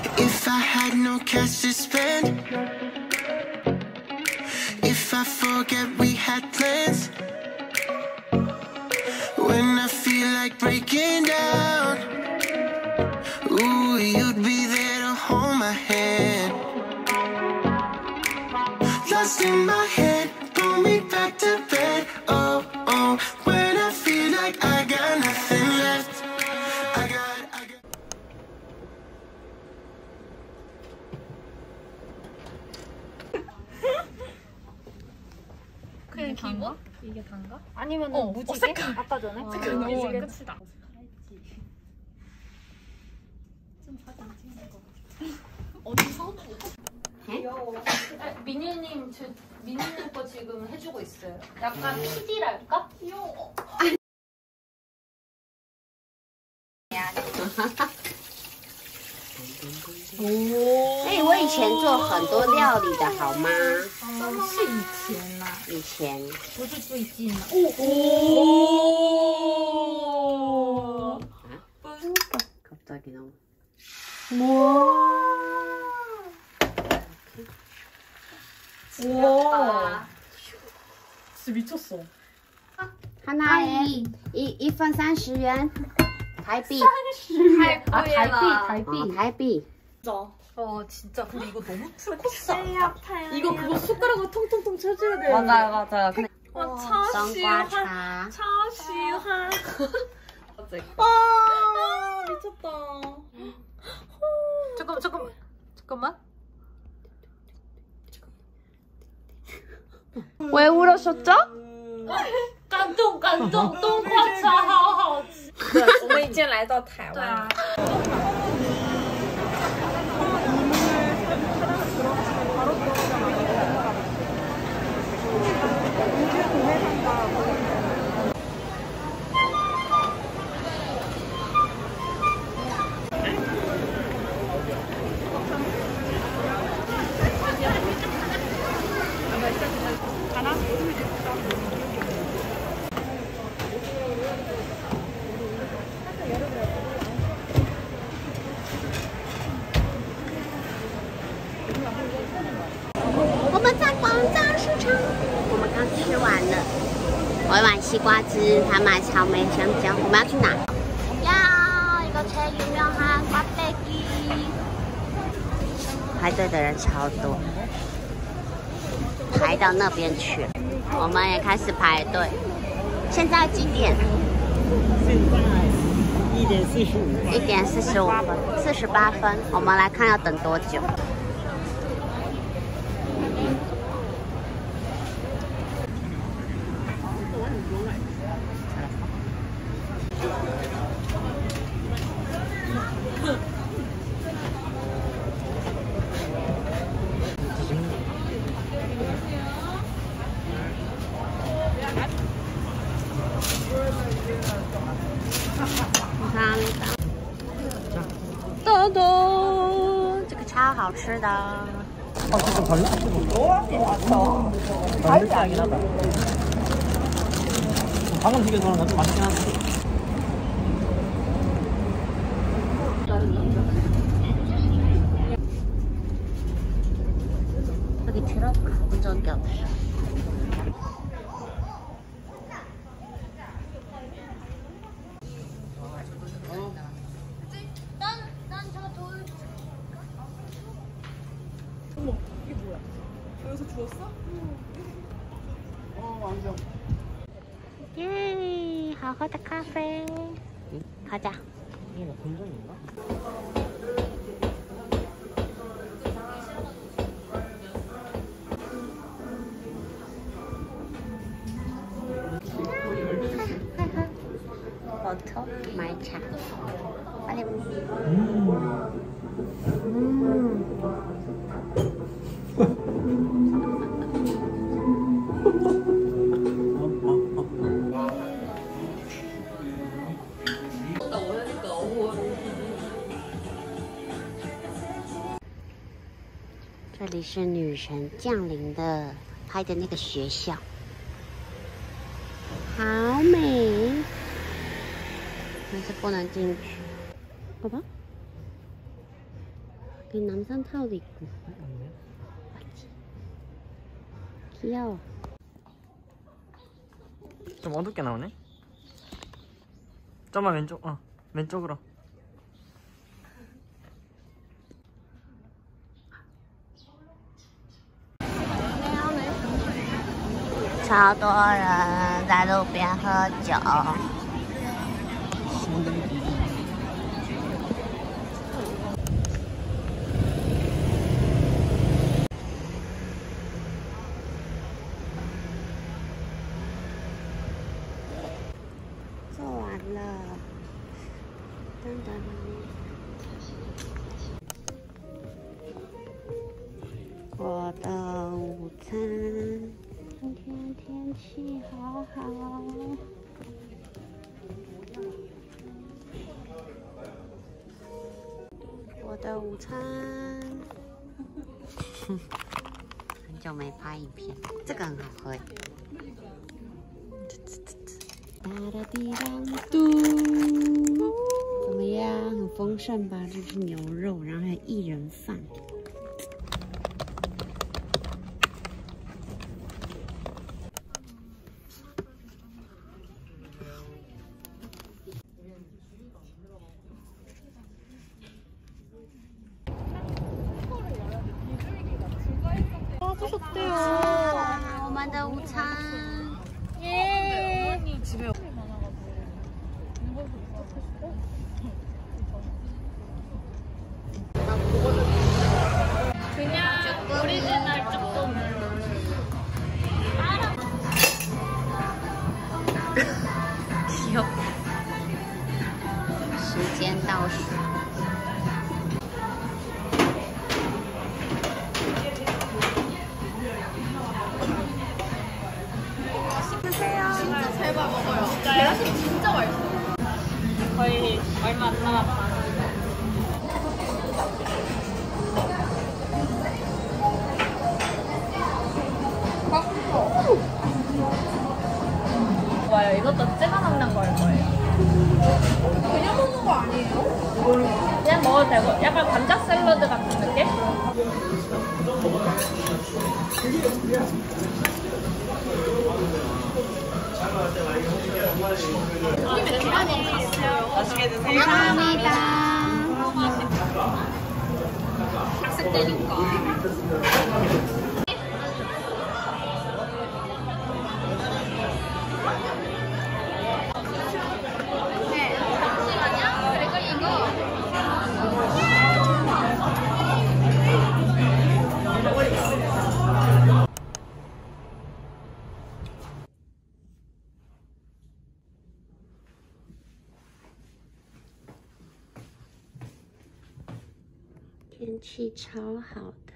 If I had no cash to spend, if I forget we had plans, when I feel like breaking down, ooh, you'd be there to hold my hand. Lost in my head, pull me back to bed. Oh, oh, when I feel like I got nothing left. I got 可以 단가? 이게 단가? 아니면 무지개? 색깔. 아까 전에? 색깔 너무 끝이다. 어디서? 민희님 거 지금 해주고 있어요. 약간 PD랄까? 귀여워. 哎，我以前做很多料理的好吗？ 是以前呐， 以前不是最近了。 갑자기 너무. 우와. 진짜 미쳤어. 하나에 一份30元台币.台币. 진짜 근데 이거 너무 풀코스다. 이거 그거 숟가락으로 통통통 쳐줘야 돼. 맞아요. 근데 超喜欢 차. 超喜欢 미쳤다. 잠깐만. 왜 울으셨죠? 感动，冬瓜茶好好吃。 对，我们已经来到台湾了。 我们在广州市场，我们刚吃完了，我一碗西瓜汁，还买草莓香蕉。我们要去哪？要一个车有没有哈？瓜贝鸡。排队的人超多，排到那边去了。我们也开始排队。现在几点？ 现在1点45分。 1点45分，48分。我们来看要等多久。豆豆，这个超好吃的。 반대짝이긴 하다. 방금 튀겨서 그런 것도 맛있긴 한데. 여기 트럭 가본 적이 없어. 어머, 이게 뭐야? 여기서 주웠어? 완전. 예, 好喝的咖啡. 가자. 이게 뭐 본점인가? 버터, 말차. 빨리. 음. 这里是女神降临的拍的那个学校，好美，但是不能进去，好吧？ 그 남산 타워도 있고. 맞지? 귀여워. 좀 어둡게 나오네. 좀만 왼쪽, 왼쪽으로. 超多人在路边喝酒。做完了，噔噔。我的午餐。今天天气好好。我的午餐。很久没拍影片，这个很好喝。怎么样？很丰盛吧？这是牛肉，然后还有薏仁饭。我们的午餐，耶！ 그냥 오리지널 조금. 귀여워. 时间倒数。 제발 먹어요. 계란찜 진짜 맛있어. 거의 얼마 안 남았다. 좋아요. 이것도 찍어 먹는 걸 거예요. 그냥 먹는 거 아니에요? 그냥 먹어도 되고 약간 감자 샐러드 같은 느낌? 이미 계란이 갔어요. 맛있게 드세요. 감사합니다. 학생되니까. 네, 잠시만요. 그리고 이거. 天气超好的。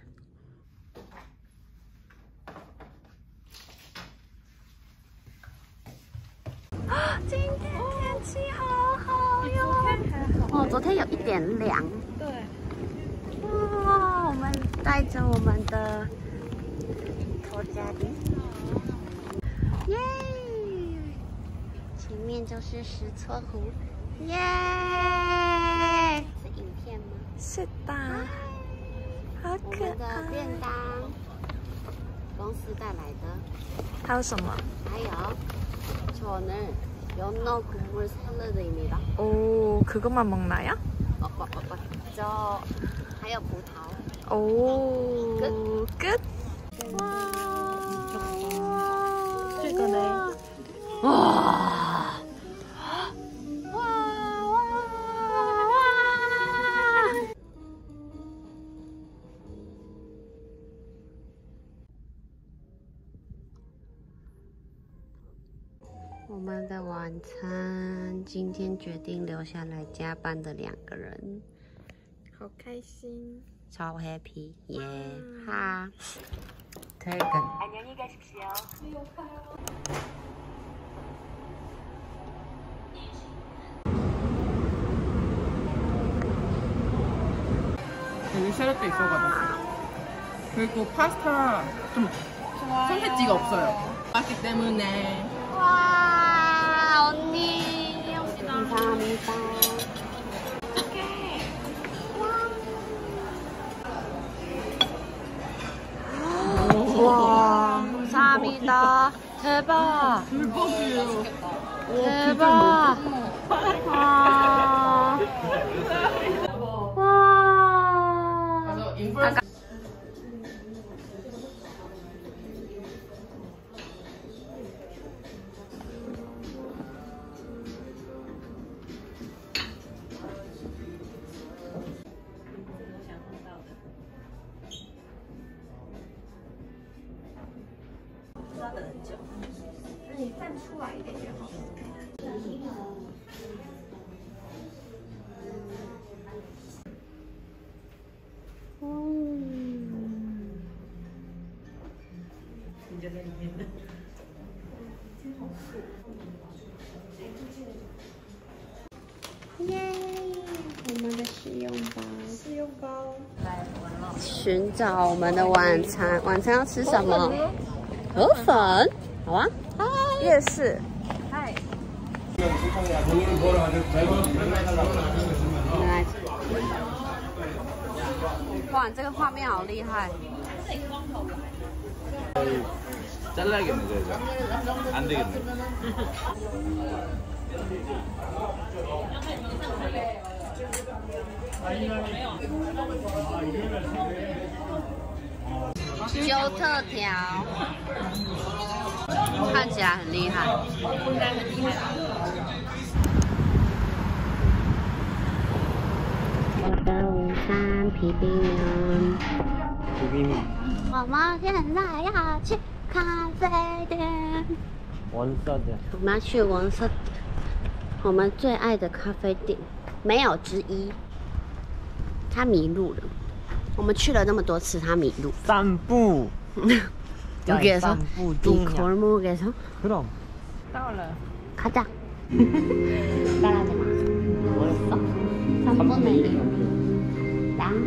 今天天气好好哟！哦，昨天有一点凉。 对。 哇，我们带着我们的头家里，耶！前面就是石撮湖，耶！是影片吗？ 是的。好可爱。我们的便当，公司带来的。 还有什么？ 还有，저는 연어 국물 샐러드입니다. 오, 그것만 먹나요? 저, 还有葡萄. 오, 끝? 와, 这个呢? 와,我们的晚餐，今天决定留下来加班的2个人， 好开心， 超 happy， 耶哈！ 퇴근. 안녕히 가십시오. 여기 샐러드 있어가지고. 그리고 파스타 좀 선택지가 없어요. 맞기 때문에. 와, 언니. 감사합니다. 맛있겠다. 대박. 불법이에요. 대박. 와. 와. 그래서 인플루언서 耶！我们的试用包，试用包。寻找我们的晚餐，晚餐要吃什么？河粉，好啊。夜市。嗨。来。哇，这个画面好厉害。 잘라야겠네, 그래서. 안 되겠네. 揪特条，看起来很厉害。应该很厉害吧？我的午餐皮冰面。皮冰面。我们现在要去咖啡店。我们要去원서店，我们最爱的咖啡店，没有之一。他迷路了。 我们去了那么多次，他迷路。 散步。 여기에서 이 골목에서. 그럼. 到了。 가자. 따라하지 마. 벌써 3분의 1. 나.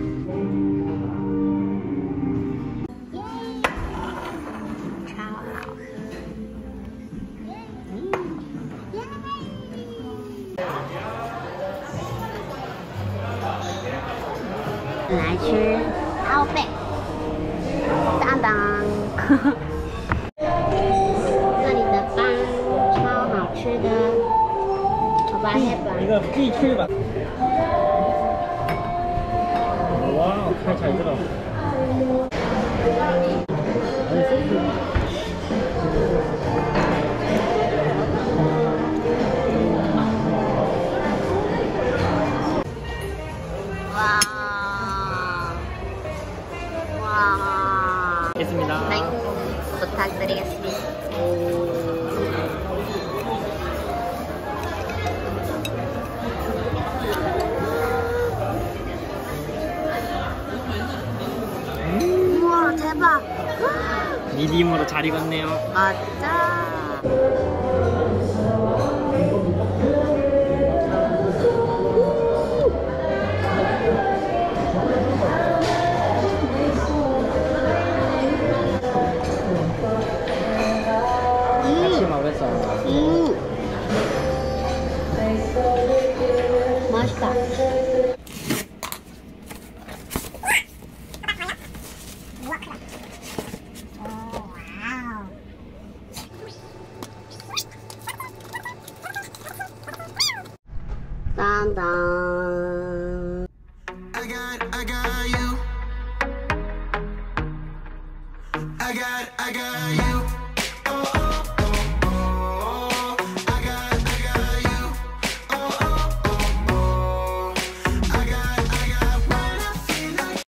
차. 来吃奥贝，当当，这里的빵超好吃的，好吧，黑板。 이거必去吧。哇，开起来这个。 네, 부탁드리겠습니다. 우와, 대박. 미디움으로 잘 익었네요. 맞다. 맛있다. 딴딴. I got you. I got you.